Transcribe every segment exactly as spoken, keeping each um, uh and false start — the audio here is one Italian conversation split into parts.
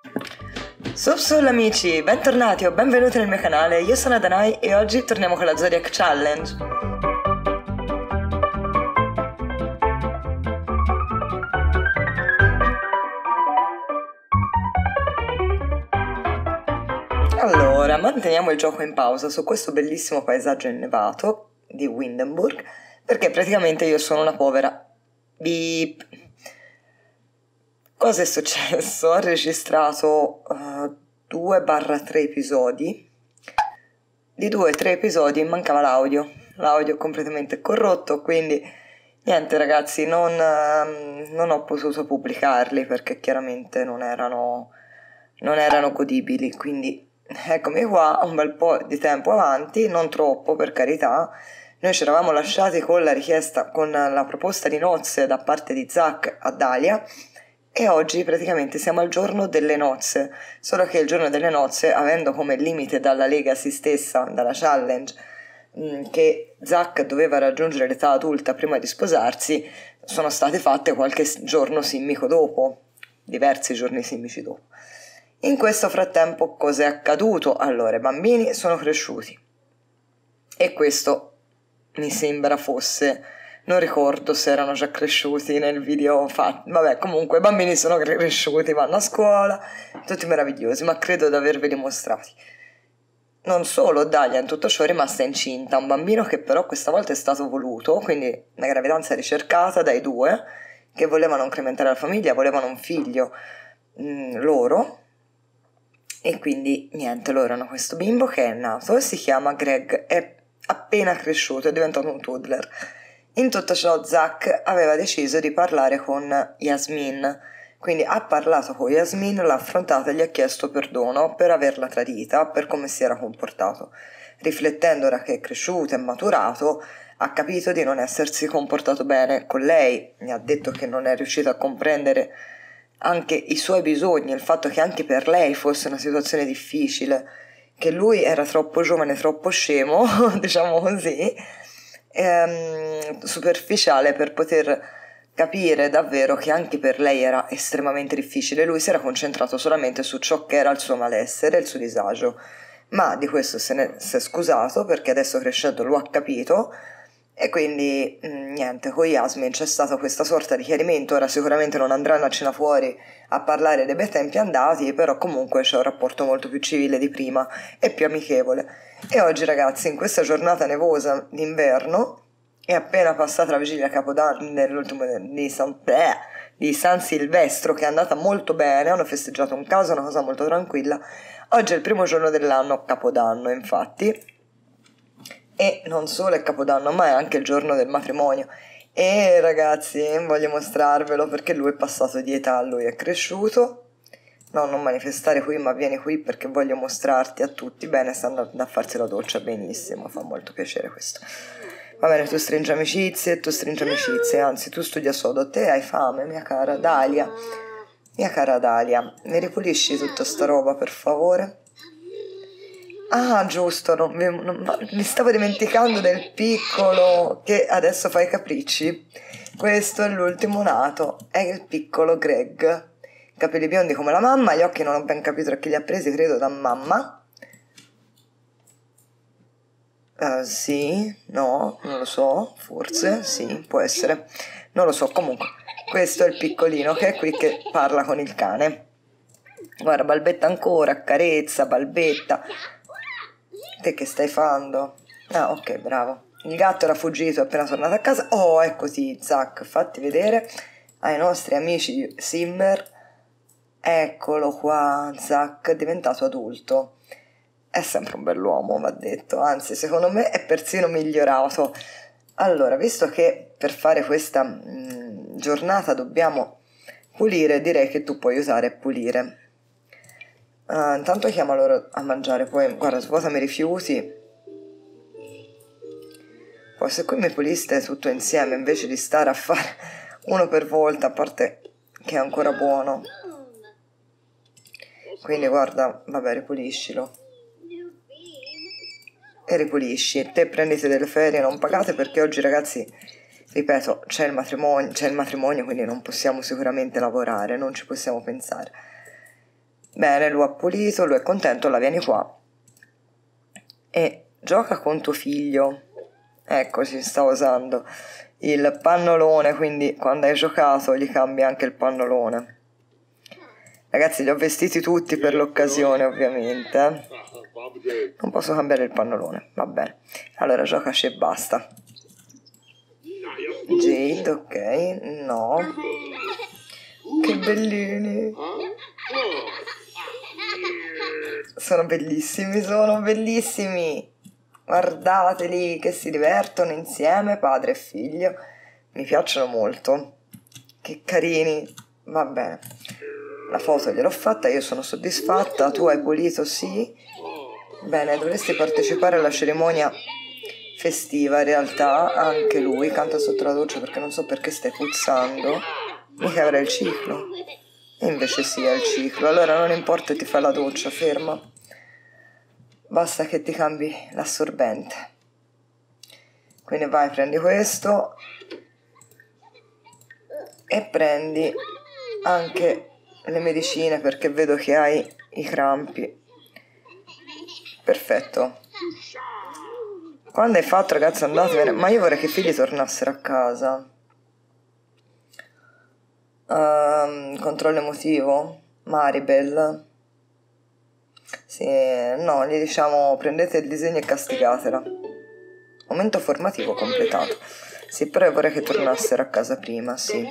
Sup sul amici, bentornati o benvenuti nel mio canale, io sono Adanai e oggi torniamo con la Zodiac Challenge. Allora, manteniamo il gioco in pausa su questo bellissimo paesaggio innevato di Windenburg, perché praticamente io sono una povera beep. Cosa è successo? Ho registrato uh, due tre episodi. Di due tre episodi mancava l'audio. L'audio è completamente corrotto, quindi niente ragazzi, non, uh, non ho potuto pubblicarli perché chiaramente non erano, non erano godibili. Quindi eccomi qua un bel po' di tempo avanti, non troppo per carità. Noi ci eravamo lasciati con la richiesta, con la proposta di nozze da parte di Zach a Dalia. E oggi praticamente siamo al giorno delle nozze, solo che il giorno delle nozze, avendo come limite dalla Legacy stessa, dalla challenge, mh, che Zach doveva raggiungere l'età adulta prima di sposarsi, sono state fatte qualche giorno simmico dopo, diversi giorni simmici dopo. In questo frattempo cosa è accaduto? Allora, i bambini sono cresciuti e questo mi sembra fosse... Non ricordo se erano già cresciuti nel video fatto. Vabbè, comunque i bambini sono cresciuti, vanno a scuola, tutti meravigliosi, ma credo di averveli mostrati. Non solo, Dalia in tutto ciò è rimasta incinta, un bambino che però questa volta è stato voluto, quindi una gravidanza ricercata dai due, che volevano incrementare la famiglia, volevano un figlio mh, loro, e quindi niente, loro hanno questo bimbo che è nato e si chiama Greg, è appena cresciuto, è diventato un toddler. In tutto ciò Zach aveva deciso di parlare con Yasmin, quindi ha parlato con Yasmin, l'ha affrontata e gli ha chiesto perdono per averla tradita, per come si era comportato. Riflettendo ora che è cresciuto e maturato, ha capito di non essersi comportato bene con lei, mi ha detto che non è riuscito a comprendere anche i suoi bisogni, il fatto che anche per lei fosse una situazione difficile, che lui era troppo giovane, troppo scemo, diciamo così, Ehm, superficiale per poter capire davvero che anche per lei era estremamente difficile. Lui si era concentrato solamente su ciò che era il suo malessere, il suo disagio, ma di questo se ne si è scusato perché adesso crescendo lo ha capito e quindi mh, niente, con Yasmin c'è stata questa sorta di chiarimento. Ora sicuramente non andranno a cena fuori a parlare dei bei tempi andati, però comunque c'è un rapporto molto più civile di prima e più amichevole. E oggi ragazzi, in questa giornata nevosa d'inverno, è appena passata la vigilia a Capodanno nell'ultimo di San, eh, di San Silvestro, che è andata molto bene, hanno festeggiato un caso, una cosa molto tranquilla. Oggi è il primo giorno dell'anno, Capodanno infatti, e non solo è Capodanno ma è anche il giorno del matrimonio. E ragazzi, voglio mostrarvelo perché lui è passato di età, lui è cresciuto. No, non manifestare qui, ma vieni qui perché voglio mostrarti a tutti. Bene, sta andando a farsi la doccia, benissimo, fa molto piacere questo. Va bene, tu stringi amicizie, tu stringi amicizie, anzi tu studia sodo, te hai fame, mia cara Dalia. Mia cara Dalia, mi ripulisci tutta sta roba, per favore? Ah, giusto, non mi, non, mi stavo dimenticando del piccolo che adesso fa i capricci. Questo è l'ultimo nato, è il piccolo Greg. Capelli biondi come la mamma, gli occhi non ho ben capito da chi li ha presi, credo da mamma. Uh, sì, no, non lo so, forse, sì, può essere, non lo so, comunque, questo è il piccolino che è qui che parla con il cane. Guarda, balbetta ancora, carezza, balbetta. Te che stai facendo? Ah, ok, bravo. Il gatto era fuggito, è appena tornato a casa. Oh, è così, Zach, fatti vedere ai nostri amici Simmer. Eccolo qua, Zach è diventato adulto. È sempre un bell'uomo, va detto, anzi secondo me è persino migliorato. Allora, visto che per fare questa mh, giornata dobbiamo pulire, direi che tu puoi aiutare a pulire. Uh, intanto chiama loro a mangiare, poi guarda, svuotami i rifiuti. Poi se qui mi puliste tutto insieme invece di stare a fare uno per volta, a parte che è ancora buono. Quindi guarda, vabbè, ripuliscilo. E ripulisci. Te prendete delle ferie non pagate perché oggi ragazzi, ripeto, c'è il matrimonio, c'è il matrimonio, quindi non possiamo sicuramente lavorare, non ci possiamo pensare. Bene, lui ha pulito, lui è contento, la vieni qua e gioca con tuo figlio. Eccoci, sta usando il pannolone, quindi quando hai giocato gli cambi anche il pannolone. Ragazzi, li ho vestiti tutti per l'occasione, ovviamente. eh. Non posso cambiare il pannolone, va bene. Allora giocaci e basta. Jade, ok, no. Che bellini. Sono bellissimi, sono bellissimi. Guardateli che si divertono insieme, padre e figlio. Mi piacciono molto. Che carini. Va bene. La foto gliel'ho fatta, io sono soddisfatta. Tu hai pulito, sì. Bene, dovresti partecipare alla cerimonia festiva. In realtà anche lui canta sotto la doccia perché non so perché stai puzzando. Mica avrà il ciclo. E invece sì, è il ciclo. Allora non importa, ti fai la doccia, ferma. Basta che ti cambi l'assorbente. Quindi vai, prendi questo e prendi anche le medicine perché vedo che hai i crampi. Perfetto. Quando hai fatto, ragazzi, andatevene. Ma io vorrei che i figli tornassero a casa. Um, controllo emotivo. Maribel. Sì, no, gli diciamo prendete il disegno e castigatela. Momento formativo completato. Sì, però io vorrei che tornassero a casa prima, sì.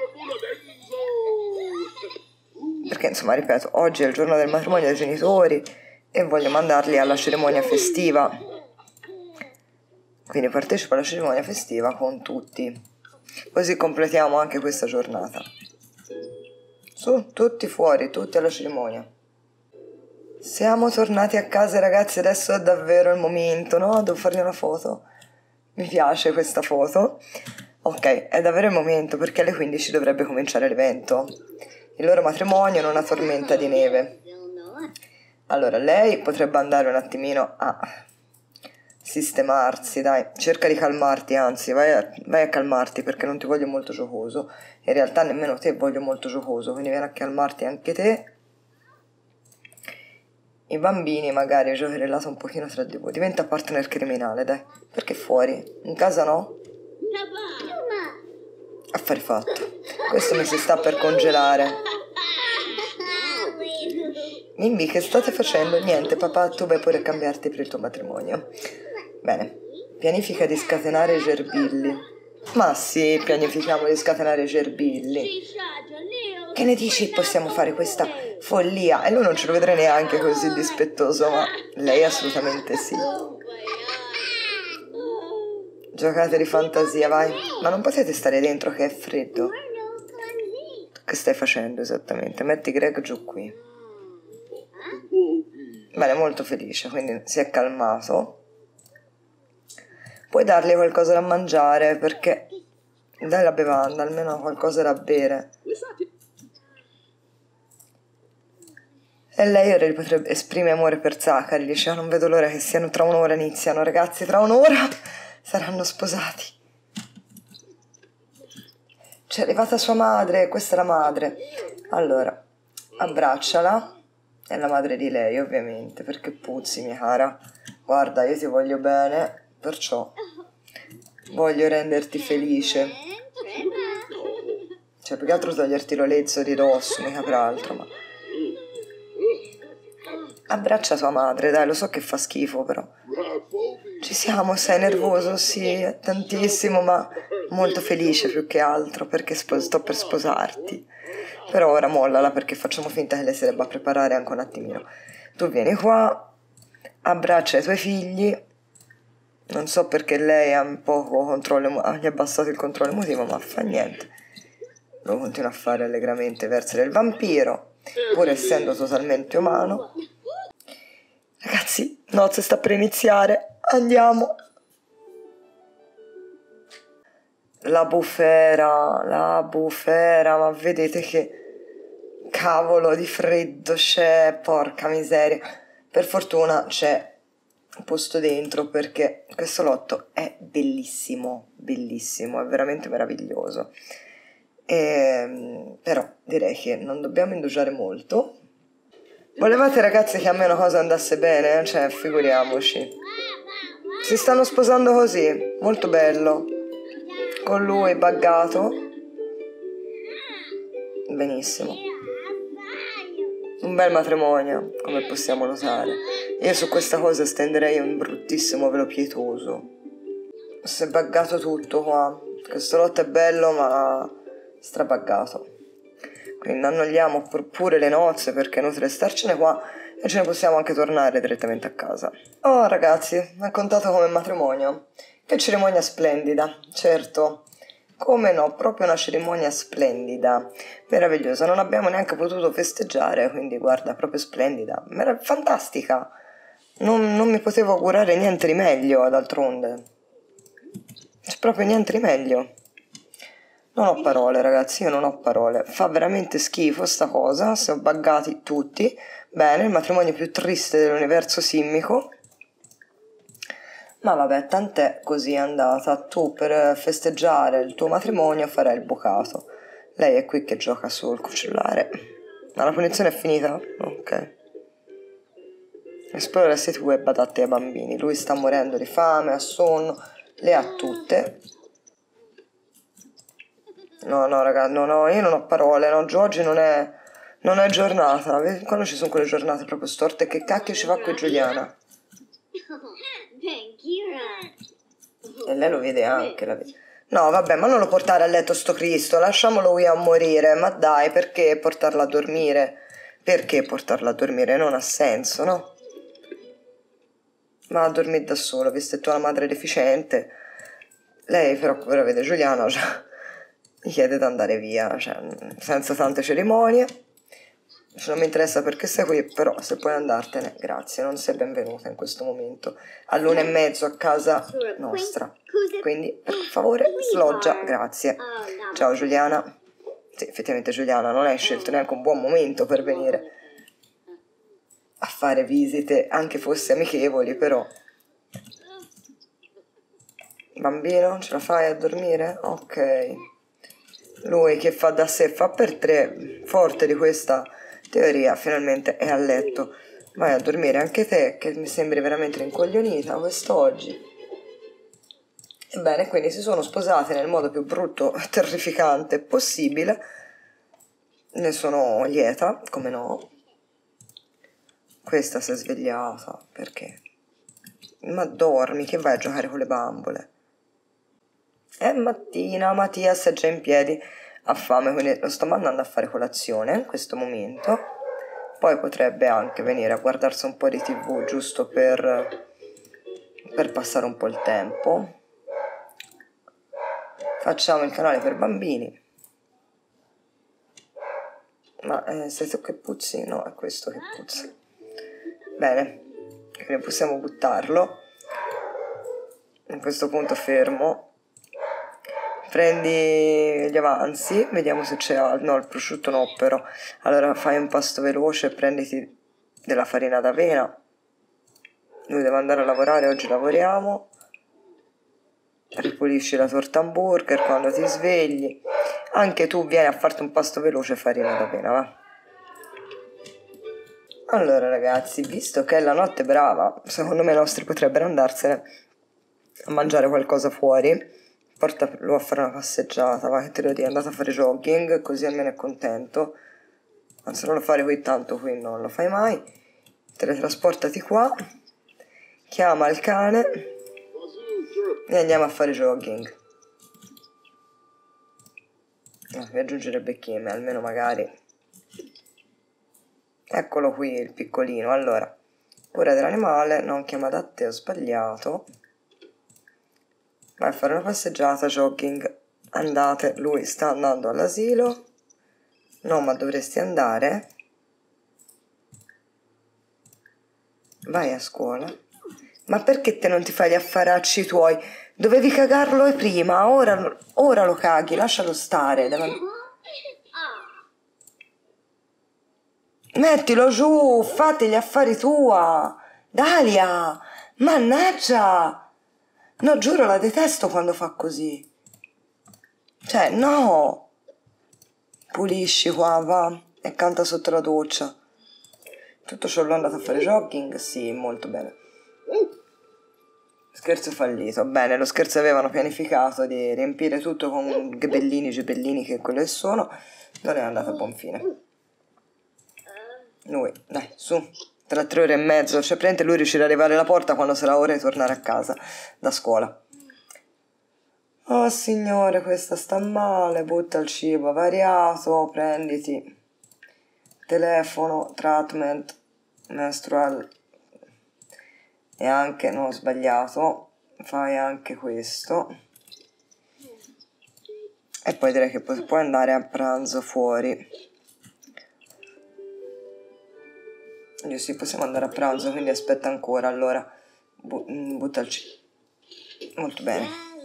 Perché insomma, ripeto, oggi è il giorno del matrimonio dei genitori e voglio mandarli alla cerimonia festiva. Quindi partecipo alla cerimonia festiva con tutti. Così completiamo anche questa giornata. Su, tutti fuori, tutti alla cerimonia. Siamo tornati a casa, ragazzi, adesso è davvero il momento, no? Devo fargli una foto. Mi piace questa foto. Ok, è davvero il momento perché alle quindici dovrebbe cominciare l'evento. Il loro matrimonio in una tormenta di neve. Allora, lei potrebbe andare un attimino a sistemarsi, dai. Cerca di calmarti, anzi, vai a, vai a calmarti perché non ti voglio molto giocoso. In realtà nemmeno te voglio molto giocoso, quindi vieni a calmarti anche te. I bambini magari giocherellate un pochino tra di voi. Diventa partner criminale, dai. Perché fuori? In casa no? Affari fatto. Questo mi si sta per congelare. Mimmi, che state facendo? Niente, papà, tu vai pure a cambiarti per il tuo matrimonio. Bene. Pianifica di scatenare i gerbilli. Ma sì, pianifichiamo di scatenare i gerbilli. Che ne dici? Possiamo fare questa follia? E lui non ce lo vedrei neanche così dispettoso, ma lei assolutamente sì. Giocate di fantasia, vai. Ma non potete stare dentro che è freddo. Che stai facendo esattamente? Metti Greg giù qui. Bene, molto felice, quindi si è calmato. Puoi dargli qualcosa da mangiare perché dai la bevanda, almeno qualcosa da bere. E lei ora gli potrebbe esprimere amore per Zachary, dice ah, non vedo l'ora che siano tra un'ora iniziano, ragazzi, tra un'ora saranno sposati. C'è arrivata sua madre, questa è la madre. Allora, abbracciala, è la madre di lei ovviamente, perché puzzi mia cara. Guarda, io ti voglio bene, perciò voglio renderti felice. Cioè, più che altro toglierti l'olezzo di dosso, mica per altro, ma... Abbraccia sua madre, dai, lo so che fa schifo, però. Ci siamo, sei nervoso? Sì, tantissimo, ma molto felice più che altro, perché sto per sposarti. Però ora mollala, perché facciamo finta che lei si debba preparare anche un attimino. Tu vieni qua, abbraccia i tuoi figli. Non so perché lei ha un poco controllo, gli ha abbassato il controllo emotivo, ma fa niente. Lo continua a fare allegramente verso il vampiro, pur essendo totalmente umano. Ragazzi, nozze sta per iniziare. Andiamo. La bufera, la bufera, ma vedete che cavolo di freddo c'è, porca miseria. Per fortuna c'è un posto dentro perché questo lotto è bellissimo, bellissimo, è veramente meraviglioso. E, però direi che non dobbiamo indugiare molto. Volevate ragazzi che a me una cosa andasse bene? Cioè, figuriamoci. Si stanno sposando così, molto bello. Con lui buggato. Benissimo. Un bel matrimonio, come possiamo notare. Io su questa cosa stenderei un bruttissimo velo pietoso. Si è buggato tutto qua. Questo lotto è bello ma strabuggato. Quindi annulliamo pure le nozze perché è inutile starcene qua e ce ne possiamo anche tornare direttamente a casa. Oh ragazzi, è contato come matrimonio. Che cerimonia splendida, certo. Come no, proprio una cerimonia splendida, meravigliosa. Non abbiamo neanche potuto festeggiare, quindi guarda, proprio splendida, Merav- fantastica. Non, non mi potevo augurare niente di meglio, d'altronde. C'è proprio niente di meglio. Non ho parole, ragazzi, io non ho parole. Fa veramente schifo sta cosa, si sono buggati tutti. Bene, il matrimonio più triste dell'universo simmico. Ma vabbè, tant'è, così è andata. Tu per festeggiare il tuo matrimonio farai il bucato. Lei è qui che gioca sul cellulare. Ma la punizione è finita? Ok. Spero resti tu e badate ai bambini. Lui sta morendo di fame, ha sonno, le ha tutte. No, no, raga, no, no, io non ho parole, no, oggi non è, non è giornata. Quando ci sono quelle giornate proprio storte, che cacchio ci fa qui Giuliana? E lei lo vede anche, la vede. No, vabbè, ma non lo portare a letto sto Cristo, lasciamolo qui a morire. Ma dai, perché portarla a dormire? Perché portarla a dormire? Non ha senso, no? Ma a dormire da solo, visto che tu hai una madre deficiente. Lei però, però vede Giuliano, cioè, gli chiede di andare via, cioè, senza tante cerimonie. Non mi interessa perché sei qui, però se puoi andartene, grazie, non sei benvenuta in questo momento. All'una e mezzo a casa nostra. Quindi, per favore, sloggia, grazie. Ciao Giuliana. Sì, effettivamente Giuliana, non hai scelto neanche un buon momento per venire a fare visite, anche fosse amichevoli, però. Bambino, ce la fai a dormire? Ok. Lui che fa da sé, fa per tre, forte di questa teoria, finalmente è a letto. Vai a dormire anche te, che mi sembri veramente rincoglionita quest'oggi. Ebbene, quindi si sono sposate nel modo più brutto e terrificante possibile. Ne sono lieta, come no. Questa si è svegliata, perché? Ma dormi, che vai a giocare con le bambole? È mattina, Mattias è già in piedi, ha fame, quindi lo sto mandando a fare colazione in questo momento. Poi potrebbe anche venire a guardarsi un po' di tivù, giusto per, per passare un po' il tempo. Facciamo il canale per bambini. Ma eh, sei tu che puzzi? No, è questo che puzza. Bene, quindi possiamo buttarlo. A questo punto fermo. Prendi gli avanzi, vediamo se c'è altro. No, il prosciutto no, però. Allora fai un pasto veloce, prenditi della farina d'avena. Lui deve andare a lavorare, oggi lavoriamo. Ripulisci la torta hamburger quando ti svegli. Anche tu vieni a farti un pasto veloce, farina d'avena, va? Allora ragazzi, visto che è la notte brava, secondo me i nostri potrebbero andarsene a mangiare qualcosa fuori. Portalo a fare una passeggiata, va, che te lo dico, andate a fare jogging, così almeno è contento. Anzi, non lo fare qui tanto, qui non lo fai mai. Teletrasportati qua, chiama il cane e andiamo a fare jogging. Eh, vi aggiungere Becchime, almeno magari. Eccolo qui, il piccolino. Allora, cura dell'animale, non chiama da te, ho sbagliato. Vai a fare una passeggiata, jogging. Andate, lui sta andando all'asilo. No, ma dovresti andare. Vai a scuola. Ma perché te non ti fai gli affaracci tuoi? Dovevi cagarlo prima, ora, ora lo caghi, lascialo stare. Deve... Mettilo giù, fate gli affari tua. Dalia, mannaggia. No, giuro, la detesto quando fa così. Cioè, no. Pulisci qua, va, e canta sotto la doccia. Tutto ciò l'ho andato a fare jogging? Sì, molto bene. Scherzo fallito. Bene, lo scherzo avevano pianificato di riempire tutto con ghebellini, gibellini, che quello che sono. Non è andato a buon fine. Lui, dai, su. Tra tre ore e mezzo. Cioè, praticamente lui riuscirà ad arrivare alla porta quando sarà ora di tornare a casa da scuola. Oh signore, questa sta male. Butta il cibo variato. Prenditi telefono, treatment, menstrual. E anche, no, ho sbagliato, fai anche questo. E poi direi che pu- puoi andare a pranzo fuori. Io sì, possiamo andare a pranzo, quindi aspetta ancora, allora. Bu- butta il cibo. Molto bene.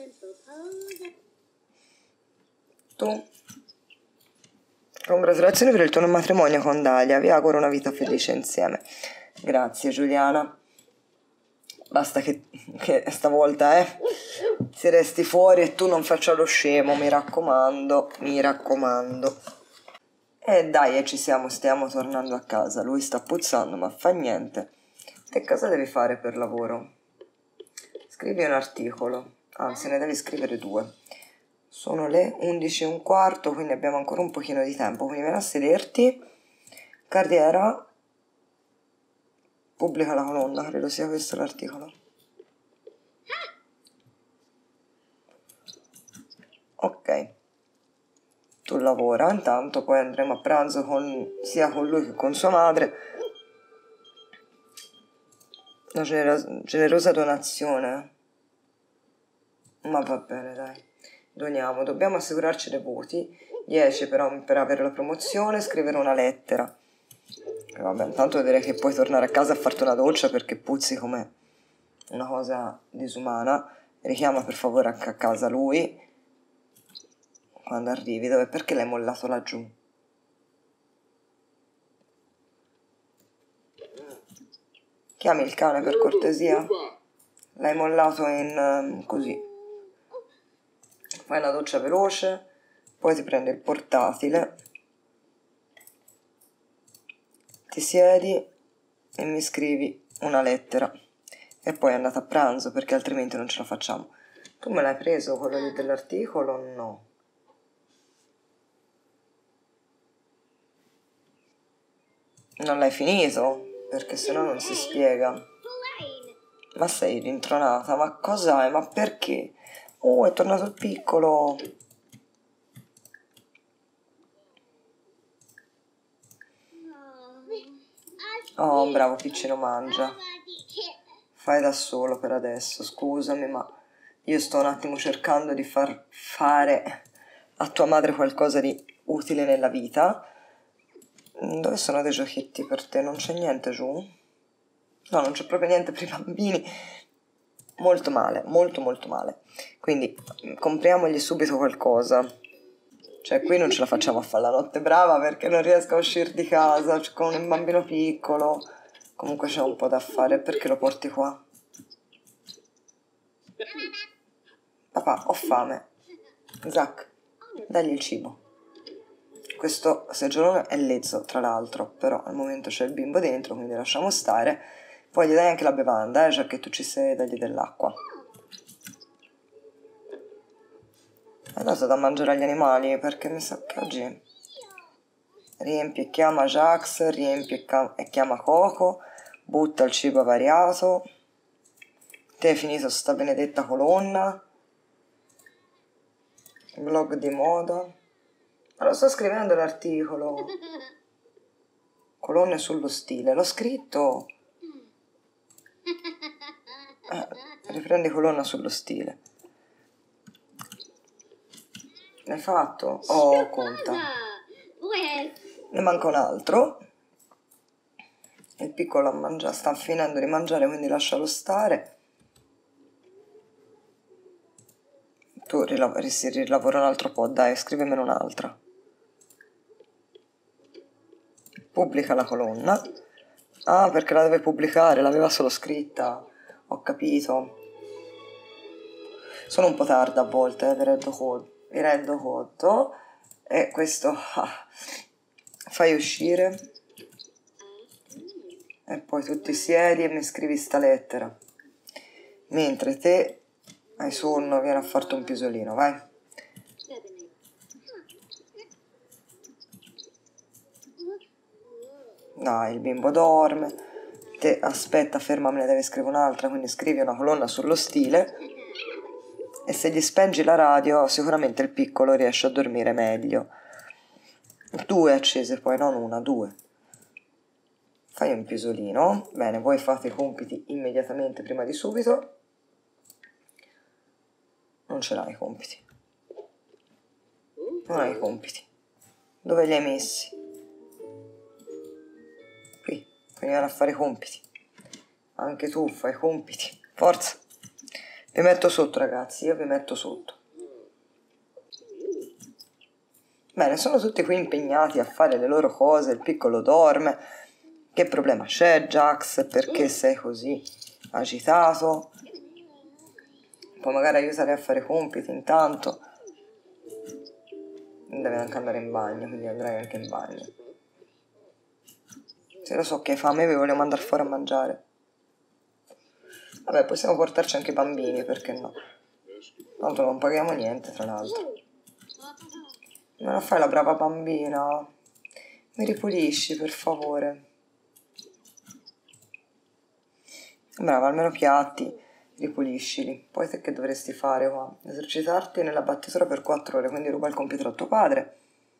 Tu? Congratulazioni per il tuo matrimonio con Dalia, vi auguro una vita felice insieme. Grazie Giuliana. Basta che, che stavolta eh, si resti fuori e tu non faccia lo scemo, mi raccomando, mi raccomando. E dai, eh, ci siamo, stiamo tornando a casa. Lui sta puzzando, ma fa niente. Che cosa devi fare per lavoro? Scrivi un articolo, anzi ne devi scrivere due. Sono le undici e un quarto, quindi abbiamo ancora un pochino di tempo. Quindi vieni a sederti. Carriera. Pubblica la colonna, credo sia questo l'articolo. Ok. Tu lavora, intanto poi andremo a pranzo con, sia con lui che con sua madre. Una genera- generosa donazione. Ma va bene, dai. Doniamo, dobbiamo assicurarci dei voti. dieci però per avere la promozione, scrivere una lettera. E vabbè, intanto direi che puoi tornare a casa a farti una doccia perché puzzi come una cosa disumana. Richiama per favore a casa lui quando arrivi. Dove? Perché l'hai mollato laggiù? Chiami il cane per cortesia. L'hai mollato in um, così. Fai una doccia veloce, poi ti prendi il portatile, ti siedi e mi scrivi una lettera e poi è andata a pranzo perché altrimenti non ce la facciamo. Tu me l'hai preso quello lì dell'articolo? No. Non l'hai finito? Perché sennò non si spiega. Ma sei rintronata? Ma cos'hai? Ma perché? Oh, è tornato il piccolo. Oh, bravo piccino, mangia. Fai da solo per adesso, scusami, ma io sto un attimo cercando di far fare a tua madre qualcosa di utile nella vita. Dove sono dei giochetti per te? Non c'è niente giù? No, non c'è proprio niente per i bambini. Molto male, molto molto male. Quindi compriamogli subito qualcosa. Cioè qui non ce la facciamo a fare la notte brava perché non riesco a uscire di casa con un bambino piccolo. Comunque c'è un po' da fare. Perché lo porti qua? Papà, ho fame. Zach, dagli il cibo. Questo seggiolone è lezzo, tra l'altro, però al momento c'è il bimbo dentro, quindi lasciamo stare. Poi gli dai anche la bevanda, eh, già che tu ci sei, dagli dell'acqua. Hai dato da mangiare agli animali, perché mi sa che oggi riempi e chiama Jax, riempi e, ca- e chiama Coco, butta il cibo variato. Te hai finito sta benedetta colonna. Blog di moda. Ma lo sto scrivendo l'articolo. Colonne sullo stile. L'ho scritto. Eh, riprendi colonna sullo stile. L'hai fatto? Oh, conta. Ne manca un altro. Il piccolo mangia, sta finendo di mangiare, quindi lascialo stare. Tu rilavori, si rilavora un altro po', dai, scrivimene un'altra. Pubblica la colonna. Ah, perché la deve pubblicare, l'aveva solo scritta. Ho capito. Sono un po' tarda a volte, eh, vi rendo conto. Vi rendo conto. E questo... Ah, fai uscire. e poi tu ti siedi e mi scrivi sta lettera. Mentre te hai sonno, vieni a farti un pisolino, vai. Dai, il bimbo dorme. Te aspetta, ferma, me ne deve scrivere un'altra, quindi scrivi una colonna sullo stile. E se gli spengi la radio, sicuramente il piccolo riesce a dormire meglio. Due accese poi, non una, due. Fai un pisolino. Bene, voi fate i compiti immediatamente prima di subito. Non ce l'hai i compiti. Non hai i compiti. Dove li hai messi? Qui, puoi andare a fare i compiti. Anche tu fai i compiti. Forza. Vi metto sotto, ragazzi, io vi metto sotto. Bene, sono tutti qui impegnati a fare le loro cose, il piccolo dorme. Che problema c'è, Jax? Perché sei così agitato? Puoi magari aiutare a fare i compiti intanto. Deve anche andare in bagno, quindi andrai anche in bagno. Se lo so che hai fame, vi voglio mandare fuori a mangiare. Vabbè, possiamo portarci anche i bambini, perché no? Tanto non paghiamo niente, tra l'altro. Me la fai la brava bambina? Mi ripulisci, per favore. Brava, almeno piatti, ripuliscili. Poi te che dovresti fare qua? Esercitarti nella battitura per quattro ore, quindi ruba il computer a tuo padre.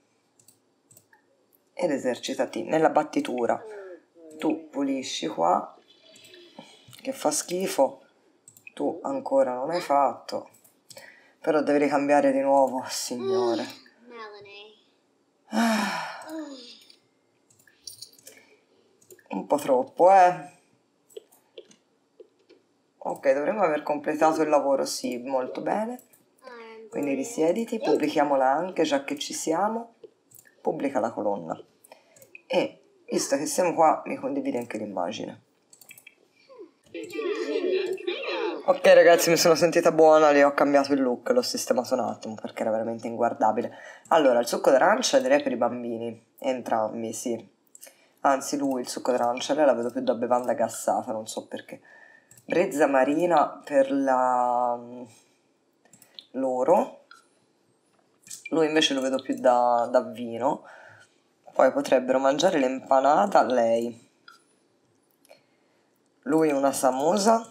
Ed esercitati nella battitura. Tu pulisci qua, che fa schifo. Tu ancora non hai fatto. Però devi ricambiare di nuovo, signore. Ah. Un po' troppo, eh. Ok, dovremmo aver completato il lavoro, sì, molto bene. Quindi risiediti, pubblichiamola anche, già che ci siamo. Pubblica la colonna. E, visto che siamo qua, mi condividi anche l'immagine. Ok ragazzi, mi sono sentita buona, le ho cambiato il look, l'ho sistemato un attimo perché era veramente inguardabile. Allora, il succo d'arancia direi per i bambini, entrambi, sì. Anzi lui, il succo d'arancia, lei la vedo più da bevanda gassata, non so perché. Brezza marina per la loro, lui invece lo vedo più da, da vino. Poi potrebbero mangiare l'empanata, lei. Lui una samosa,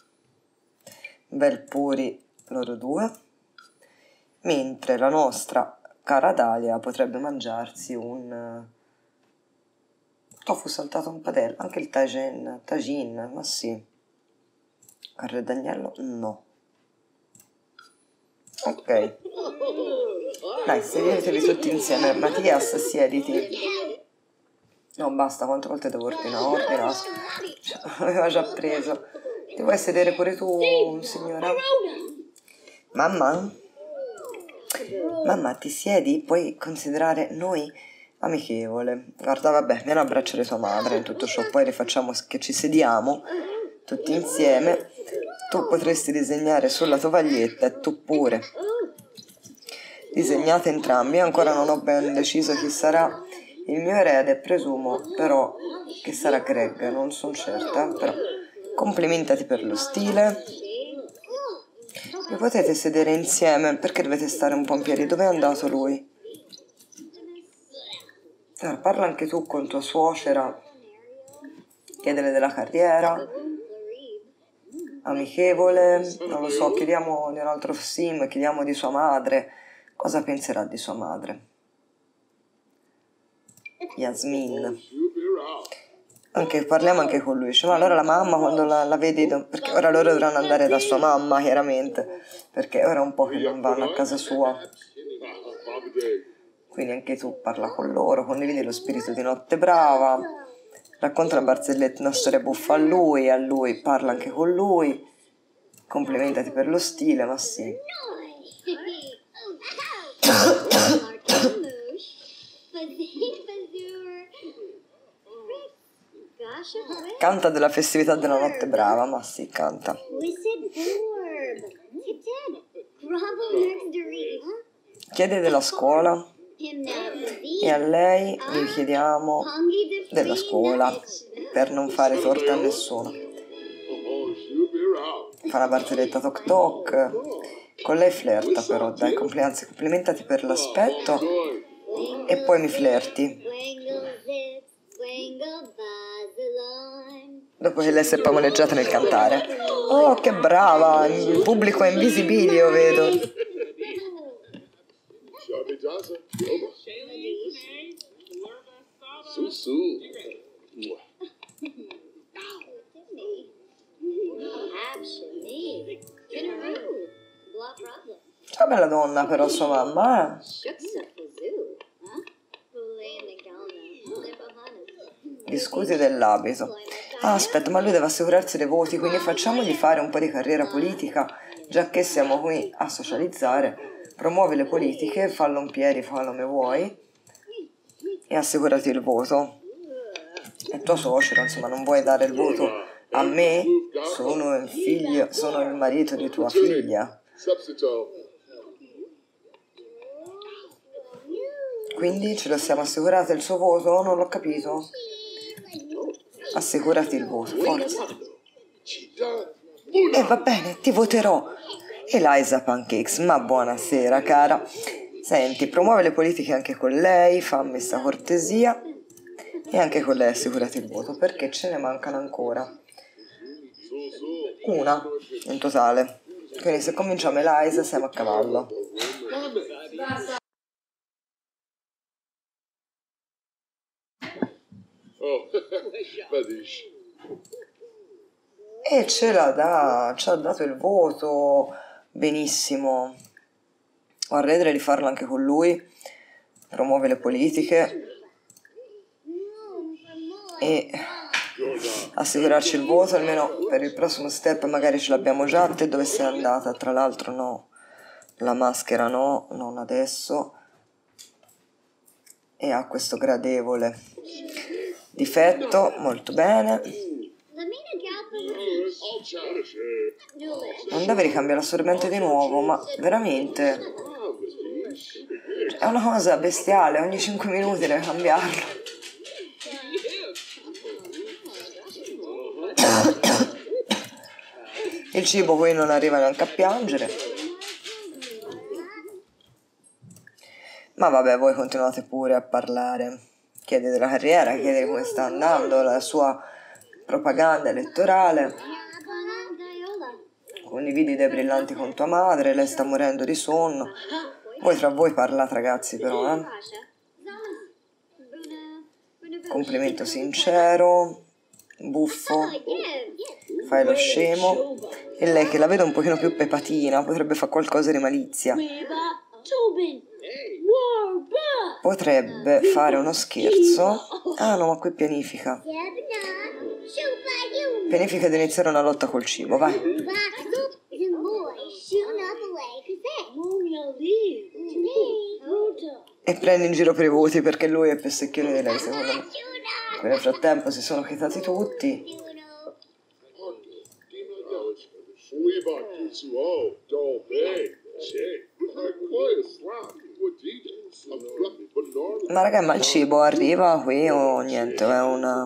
bel puri loro due, mentre la nostra cara Dalia potrebbe mangiarsi un tofu saltato in padella, anche il tagine, tagine, ma sì. Carne d'agnello? No. Ok. Dai, seditevi tutti insieme. Mattias, siediti. No, basta, quante volte devo ordinare? Ho ordinato. Cioè, aveva già preso. Ti vuoi sedere pure tu, signora? Mamma? Mamma, ti siedi? Puoi considerare noi amichevole. Guarda, vabbè, vieni a abbracciare tua madre in tutto ciò. Poi rifacciamo che ci sediamo tutti insieme. Tu potresti disegnare sulla tovaglietta e tu pure. Disegnate entrambi. Io ancora non ho ben deciso chi sarà il mio erede, presumo però che sarà Greg, non sono certa, però complimentati per lo stile. Vi potete sedere insieme, perché dovete stare un po' in piedi? Dove è andato lui? Allora, parla anche tu con tua suocera, chiedele della carriera, amichevole, non lo so, chiediamo di un altro sim, chiediamo di sua madre, cosa penserà di sua madre? Yasmin. Anche, parliamo anche con lui. Dice, ma allora la mamma quando la, la vedi, perché ora loro dovranno andare da sua mamma chiaramente, perché ora è un po' che non vanno a casa sua, quindi anche tu parla con loro, condividi lo spirito di Notte Brava, racconta una barzelletta, una storia buffa a lui, a lui parla anche con lui, complimentati per lo stile, ma sì. Canta della festività della Notte Brava, ma sì, canta. Chiede della scuola e a lei gli chiediamo della scuola. per non fare torto a nessuno. Fa una barzelletta toc toc. Con lei flirta però, dai, compli- anzi complimentati per l'aspetto e poi mi flirti. Dopo che lei si è pamoneggiata nel cantare. Oh, che brava! Il pubblico è invisibilio, vedo. Ciao bella donna però sua mamma, eh? Gli scusi dell'abito. Ah, aspetta, ma lui deve assicurarsi dei voti, quindi facciamogli fare un po' di carriera politica, già che siamo qui a socializzare. Promuovi le politiche, fallo in piedi, fallo come vuoi, e assicurati il voto. È tuo suocero, insomma, non vuoi dare il voto a me? Sono il figlio, sono il marito di tua figlia. Quindi ce lo siamo assicurati il suo voto? Non l'ho capito. Assicurati il voto, forza. E va bene, ti voterò. Eliza Pancakes, ma buonasera cara. Senti, promuove le politiche anche con lei, fammi sta cortesia. E anche con lei assicurati il voto, perché ce ne mancano ancora. Una, in totale. Quindi se cominciamo Eliza siamo a cavallo. E ce l'ha da, ci ha dato il voto benissimo. Vorrei rifarlo anche con lui. Promuove le politiche e assicurarci il voto almeno per il prossimo step. Magari ce l'abbiamo già. Te dove sei andata? Tra l'altro no, la maschera no, non adesso. E ha questo gradevole difetto, molto bene. Non devi ricambiare l'assorbente di nuovo, ma veramente è una cosa bestiale, ogni cinque minuti devi cambiarlo. Il cibo poi non arriva neanche a piangere. Ma vabbè, voi continuate pure a parlare. Chiede della carriera, chiede come sta andando la sua propaganda elettorale. Condividi idee brillanti con tua madre, lei sta morendo di sonno. Voi tra voi parlate ragazzi però, eh? Complimento sincero, buffo, fai lo scemo. E lei che la vedo un pochino più pepatina, potrebbe fare qualcosa di malizia. Potrebbe fare uno scherzo. Ah no, ma qui pianifica. Pianifica di iniziare una lotta col cibo, vai. E prendi in giro per i voti perché lui è più secchione di lei, secondo me. Nel frattempo si sono quietati tutti. Ma raga, ma il cibo arriva qui o niente? È una...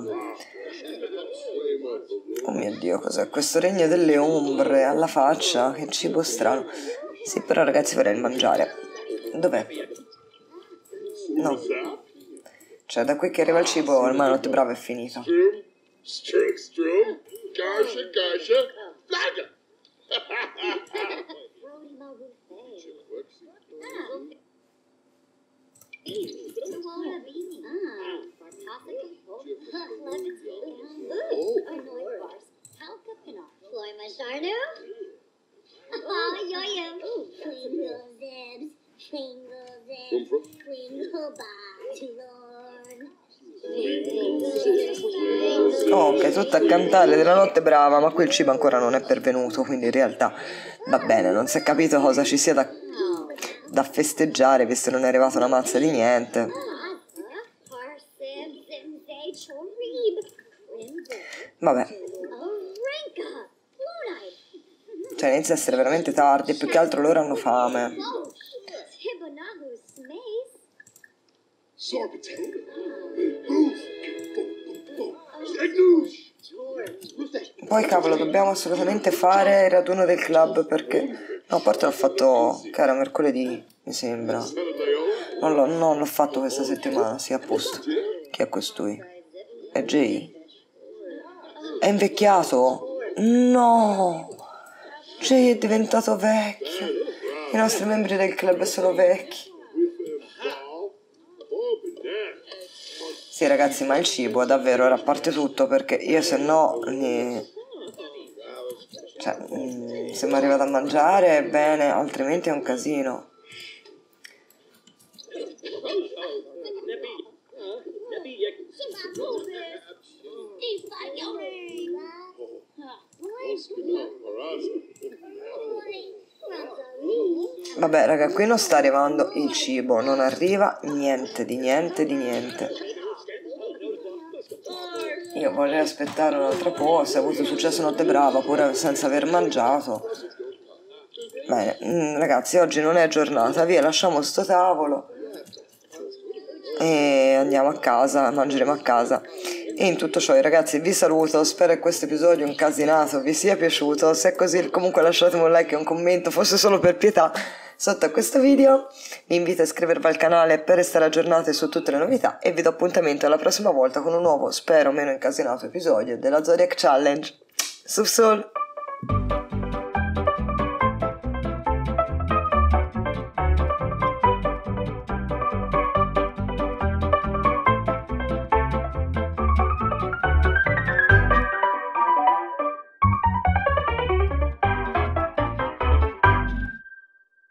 Oh mio Dio, cos'è questo regno delle ombre alla faccia? Che cibo strano. Sì, però ragazzi vorrei il mangiare. Dov'è? No. Cioè, da qui che arriva il cibo, ormai notte brava è finita. Ok, tutta a cantare della notte brava, ma quel cibo ancora non è pervenuto, quindi in realtà va bene, non si è capito cosa ci sia da, da festeggiare, visto che non è arrivata una mazza di niente. Vabbè. Cioè inizia a essere veramente tardi, più che altro loro hanno fame. Poi cavolo, dobbiamo assolutamente fare il raduno del club perché... No, a parte l'ho fatto, che era mercoledì, mi sembra. Non l'ho, non l'ho fatto questa settimana, sì, a posto. Chi è costui? È Jay? È invecchiato? No! Jay è diventato vecchio. I nostri membri del club sono vecchi. Sì ragazzi, ma il cibo davvero era a parte tutto perché io se no ne... cioè, mm, se mi arrivate a mangiare bene, altrimenti è un casino. Vabbè raga, qui non sta arrivando il cibo, non arriva niente di niente di niente. Io vorrei aspettare un'altra cosa, ho avuto successo notte brava pure senza aver mangiato. Bene, mm, ragazzi, oggi non è giornata, via, lasciamo sto tavolo e andiamo a casa, mangeremo a casa. E in tutto ciò, ragazzi, vi saluto, spero che questo episodio incasinato vi sia piaciuto. Se è così, comunque lasciatemi un like e un commento, forse solo per pietà, sotto a questo video. Vi invito a iscrivervi al canale per restare aggiornati su tutte le novità e vi do appuntamento alla prossima volta con un nuovo, spero meno incasinato episodio della Zodiac Challenge. Subsol!